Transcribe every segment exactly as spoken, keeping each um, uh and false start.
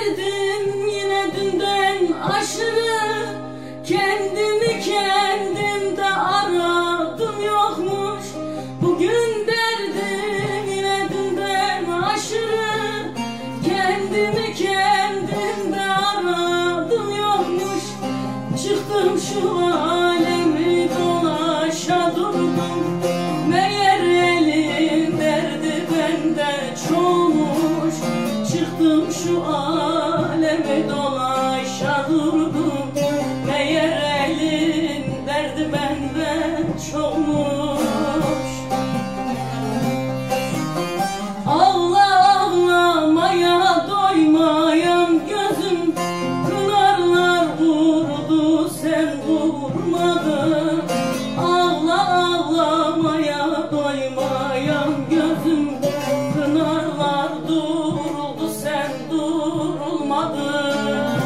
derdim yine dünden aşırı, kendimi kendimde aradım yokmuş. Bugün derdim yine dünden aşırı, kendimi kendimde aradım yokmuş. Çıktım şu alemi dolaşa durdum, meğer elin derdi bende çoğmuş. Çıktım şu alemi dolaşa durdum, meğer elin derdi bende çoğmuş. Allah ağlamaya doymayan gözüm, pınarlar vurdu sen vurmadın. Ağla ağlamaya doymayan gözüm, pınarlar duruldu sen durulmadın.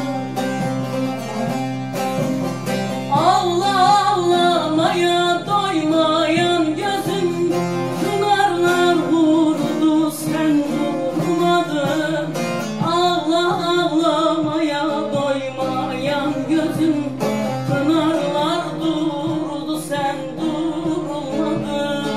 Ağla ağlamaya doymayan gözüm, pınarlar vurdu sen vurmadın. Ağla ağlamaya doymayan gözüm, pınarlar durdu sen durulmadın.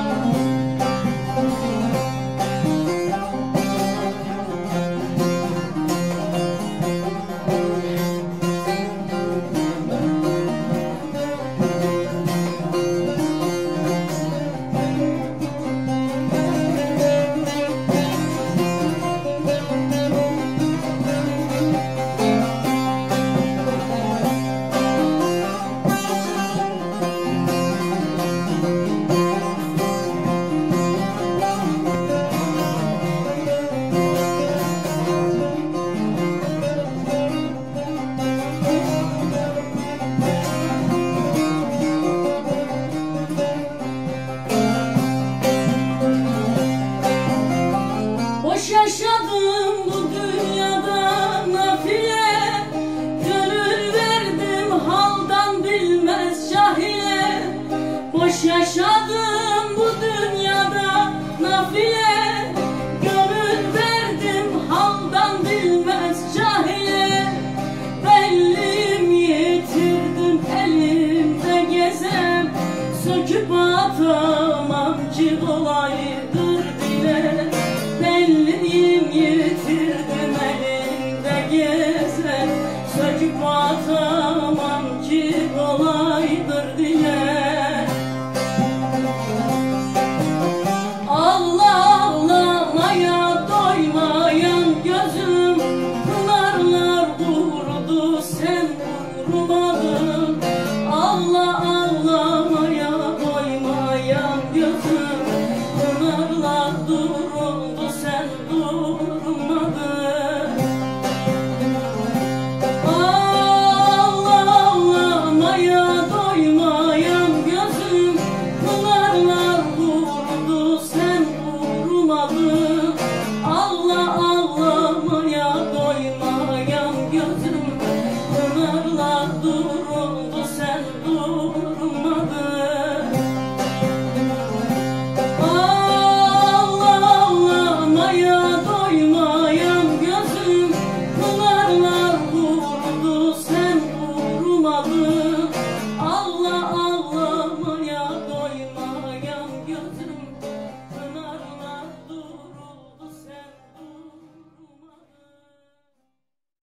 Boş yaşadım bu dünyada nafile, gönül verdim haldan bilmez cahile. Boş yaşadım bu dünyada nafile, gönül verdim haldan bilmez cahile. Bellim yitirdim elimde gezem, söküp atamam ki kolaydır bile. Bellim yitirdim elimde gezer, söküp atamam ki kolaydır dile. Allah ağlamaya doymayan gözüm, pınarlar vurdu sen vurmadın. Allah ağlamaya doymayan gözüm, pınarlar duruldu sen durmadın. Allah ağlamaya doymayan gözüm, pınarlar vurdu sen vurmadın.